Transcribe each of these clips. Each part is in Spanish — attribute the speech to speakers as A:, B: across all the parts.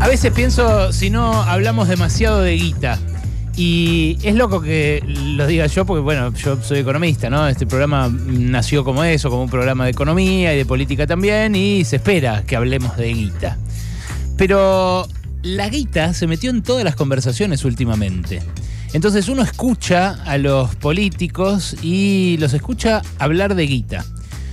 A: A veces pienso si no hablamos demasiado de guita. Y es loco que lo diga yo porque, bueno, yo soy economista, ¿no? Este programa nació como eso, como un programa de economía y de política también, y se espera que hablemos de guita. Pero la guita se metió en todas las conversaciones últimamente. Entonces uno escucha a los políticos y los escucha hablar de guita.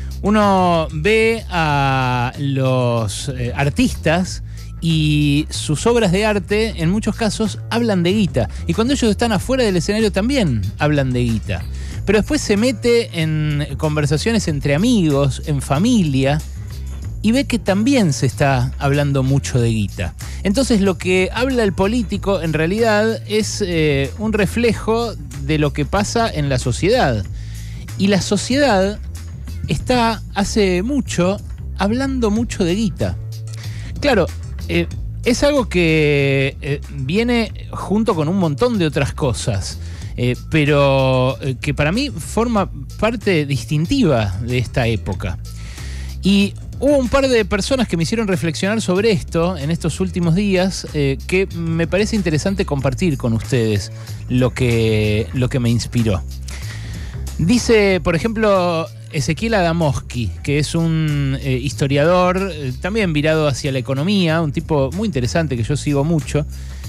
A: Uno ve a los artistas y sus obras de arte, en muchos casos, hablan de guita. Y cuando ellos están afuera del escenario también hablan de guita. Pero después se mete en conversaciones entre amigos, en familia, y ve que también se está hablando mucho de guita. Entonces lo que habla el político en realidad es un reflejo de lo que pasa en la sociedad. Y la sociedad está hace mucho hablando mucho de guita. Claro, es algo que viene junto con un montón de otras cosas, pero que para mí forma parte distintiva de esta época. Y hubo un par de personas que me hicieron reflexionar sobre esto en estos últimos días, que me parece interesante compartir con ustedes lo que me inspiró. Dice, por ejemplo, Ezequiel Adamowski, que es un historiador también virado hacia la economía, un tipo muy interesante que yo sigo mucho,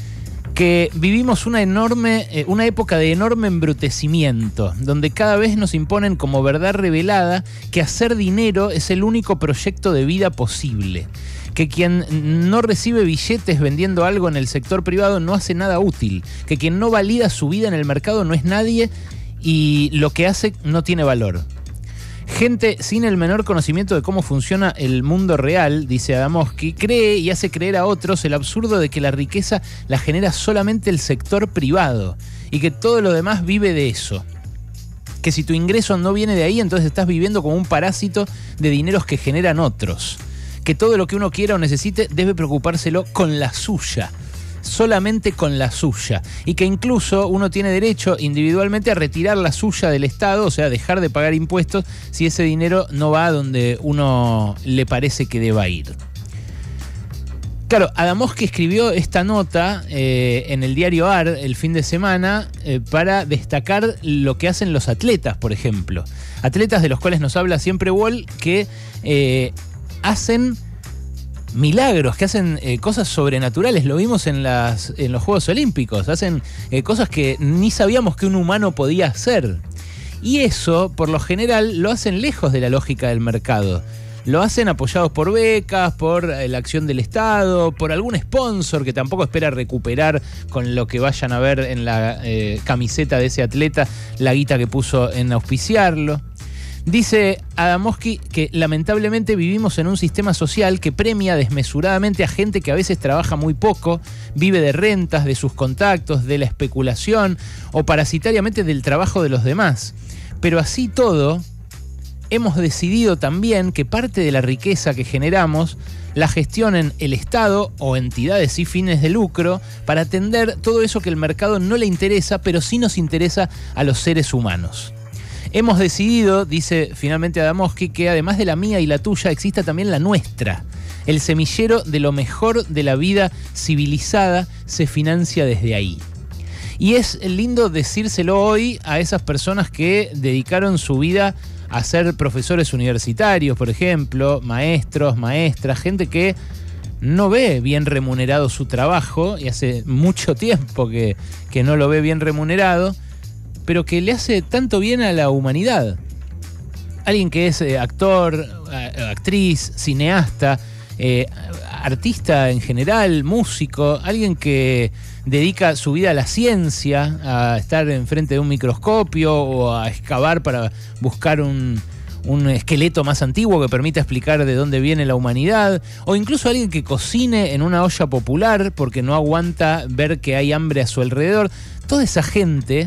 A: que vivimos una época de enorme embrutecimiento, donde cada vez nos imponen como verdad revelada que hacer dinero es el único proyecto de vida posible, que quien no recibe billetes vendiendo algo en el sector privado no hace nada útil, que quien no valida su vida en el mercado no es nadie y lo que hace no tiene valor. Gente sin el menor conocimiento de cómo funciona el mundo real, dice Adamowski, cree y hace creer a otros el absurdo de que la riqueza la genera solamente el sector privado y que todo lo demás vive de eso. Que si tu ingreso no viene de ahí, entonces estás viviendo como un parásito de dineros que generan otros. Que todo lo que uno quiera o necesite debe preocupárselo con la suya. Solamente con la suya, y que incluso uno tiene derecho individualmente a retirar la suya del Estado, o sea, dejar de pagar impuestos si ese dinero no va a donde uno le parece que deba ir. Claro, Adamowski escribió esta nota en el diario AR el fin de semana para destacar lo que hacen los atletas, por ejemplo. Atletas de los cuales nos habla siempre Wall, que hacen milagros, que hacen cosas sobrenaturales. Lo vimos en los Juegos Olímpicos. Hacen cosas que ni sabíamos que un humano podía hacer. Y eso, por lo general, lo hacen lejos de la lógica del mercado. Lo hacen apoyados por becas, por la acción del Estado, por algún sponsor que tampoco espera recuperar con lo que vayan a ver en la camiseta de ese atleta la guita que puso en auspiciarlo. Dice Adamowski que lamentablemente vivimos en un sistema social que premia desmesuradamente a gente que a veces trabaja muy poco, vive de rentas, de sus contactos, de la especulación o parasitariamente del trabajo de los demás. Pero así todo, hemos decidido también que parte de la riqueza que generamos la gestionen el Estado o entidades sin fines de lucro para atender todo eso que el mercado no le interesa, pero sí nos interesa a los seres humanos. Hemos decidido, dice finalmente Adamowski, que además de la mía y la tuya exista también la nuestra. El semillero de lo mejor de la vida civilizada se financia desde ahí. Y es lindo decírselo hoy a esas personas que dedicaron su vida a ser profesores universitarios, por ejemplo, maestros, maestras, gente que no ve bien remunerado su trabajo y hace mucho tiempo que no lo ve bien remunerado, pero que le hace tanto bien a la humanidad. Alguien que es actor, actriz, cineasta, artista en general, músico, alguien que dedica su vida a la ciencia, a estar enfrente de un microscopio o a excavar para buscar un esqueleto más antiguo que permita explicar de dónde viene la humanidad, o incluso alguien que cocine en una olla popular porque no aguanta ver que hay hambre a su alrededor. Toda esa gente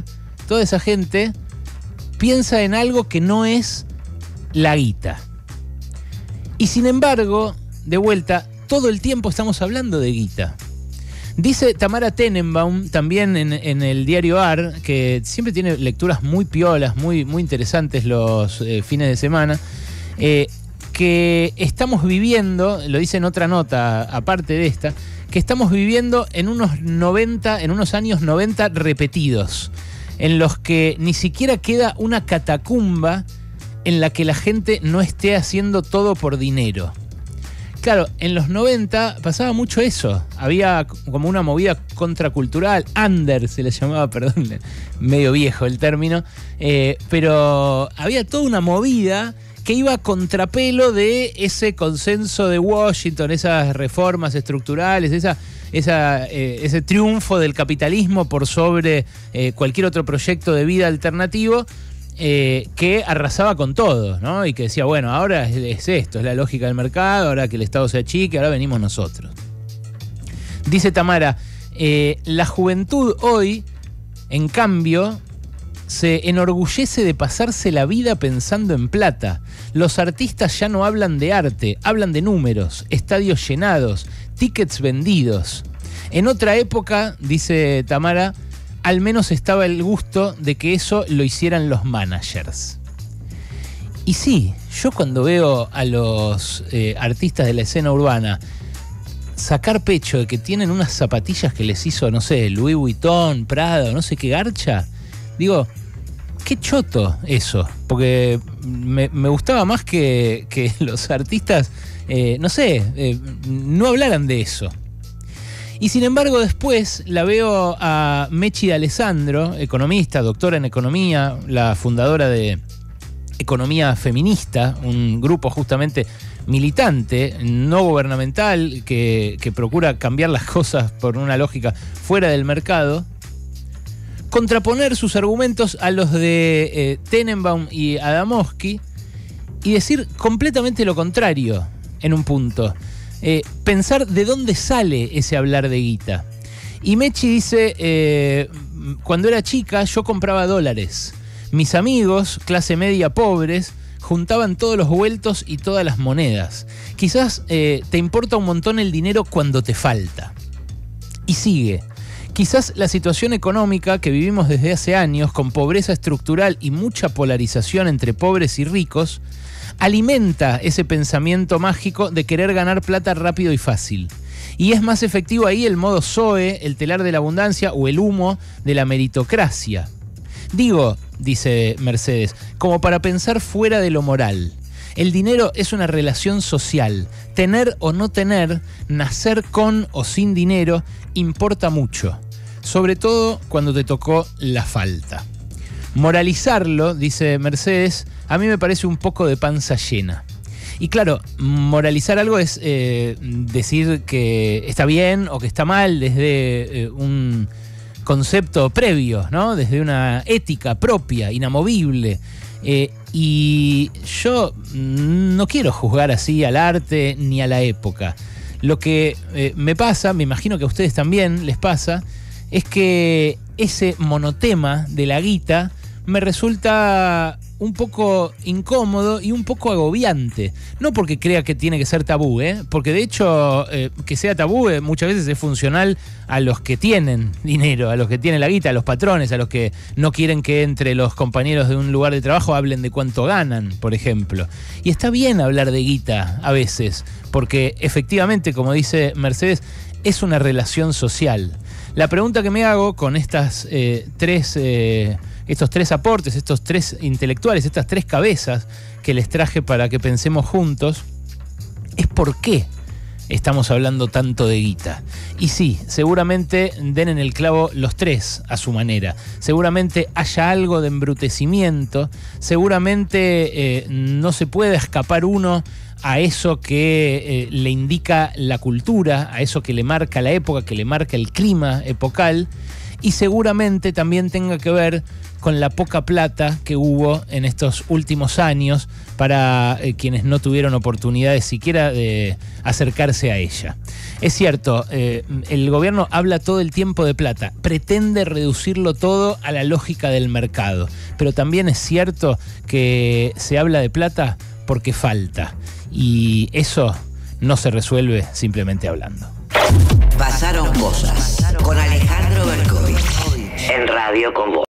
A: piensa en algo que no es la guita. Y sin embargo, de vuelta, todo el tiempo estamos hablando de guita. Dice Tamara Tenenbaum, también en el diario AR, que siempre tiene lecturas muy piolas, muy interesantes los fines de semana, que estamos viviendo, lo dice en otra nota aparte de esta, que estamos viviendo en unos años 90 repetidos, en los que ni siquiera queda una catacumba en la que la gente no esté haciendo todo por dinero. Claro, en los 90 pasaba mucho eso. Había como una movida contracultural, under se le llamaba, perdón, medio viejo el término, pero había toda una movida que iba a contrapelo de ese consenso de Washington, esas reformas estructurales, ese triunfo del capitalismo por sobre cualquier otro proyecto de vida alternativo, que arrasaba con todo, ¿no? Y que decía, bueno, ahora es esto, es la lógica del mercado, ahora que el Estado se achique, ahora venimos nosotros. Dice Tamara, la juventud hoy, en cambio, se enorgullece de pasarse la vida pensando en plata. Los artistas ya no hablan de arte, hablan de números, estadios llenados, tickets vendidos. En otra época, dice Tamara, al menos estaba el gusto de que eso lo hicieran los managers. Y sí, yo cuando veo a los artistas de la escena urbana sacar pecho de que tienen unas zapatillas que les hizo, no sé, Louis Vuitton, Prada, no sé qué garcha, digo, qué choto eso, porque me gustaba más que los artistas, no hablaran de eso. Y sin embargo después la veo a Mechi D'Alessandro, economista, doctora en economía, la fundadora de Economía Feminista, un grupo justamente militante, no gubernamental, que procura cambiar las cosas por una lógica fuera del mercado, contraponer sus argumentos a los de Tenenbaum y Adamowski y decir completamente lo contrario en un punto. Pensar de dónde sale ese hablar de guita. Y Mechi dice, cuando era chica yo compraba dólares. Mis amigos, clase media pobres, juntaban todos los vueltos y todas las monedas. Quizás te importa un montón el dinero cuando te falta. Y sigue. Quizás la situación económica que vivimos desde hace años, con pobreza estructural y mucha polarización entre pobres y ricos, alimenta ese pensamiento mágico de querer ganar plata rápido y fácil. Y es más efectivo ahí el modo Zoe, el telar de la abundancia o el humo de la meritocracia. Digo, dice Mercedes, como para pensar fuera de lo moral. El dinero es una relación social. Tener o no tener, nacer con o sin dinero, importa mucho. Sobre todo cuando te tocó la falta. Moralizarlo, dice Mercedes, a mí me parece un poco de panza llena. Y claro, moralizar algo es decir que está bien o que está mal desde un concepto previo, ¿no? Desde una ética propia, inamovible. Y yo no quiero juzgar así al arte ni a la época. Lo que me pasa, me imagino que a ustedes también les pasa, es que ese monotema de la guita me resulta un poco incómodo y un poco agobiante. No porque crea que tiene que ser tabú, porque de hecho que sea tabú muchas veces es funcional a los que tienen dinero, a los que tienen la guita, a los patrones, a los que no quieren que entre los compañeros de un lugar de trabajo hablen de cuánto ganan, por ejemplo. Y está bien hablar de guita a veces, porque efectivamente, como dice Mercedes, es una relación social. La pregunta que me hago con estos tres aportes, estos tres intelectuales, estas tres cabezas que les traje para que pensemos juntos, es por qué estamos hablando tanto de guita. Y sí, seguramente den en el clavo los tres a su manera. Seguramente haya algo de embrutecimiento, seguramente no se pueda escapar uno a eso que le indica la cultura, a eso que le marca la época, que le marca el clima epocal, y seguramente también tenga que ver con la poca plata que hubo en estos últimos años para quienes no tuvieron oportunidades siquiera de acercarse a ella. Es cierto, el gobierno habla todo el tiempo de plata, pretende reducirlo todo a la lógica del mercado, pero también es cierto que se habla de plata porque falta, y eso no se resuelve simplemente hablando.
B: Pasaron cosas con Alejandro Berkovich en Radio Con Vos.